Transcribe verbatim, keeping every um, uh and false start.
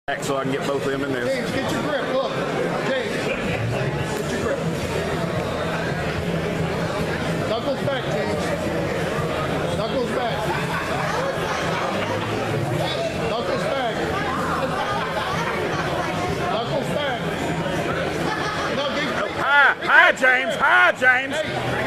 back so I can get both of them in there. James, get your grip. Look. James, get your grip. Knuckles back, James. Knuckles back. Knuckles back. Knuckles back. No, get, Hi, hi, James. Hi, James. hey.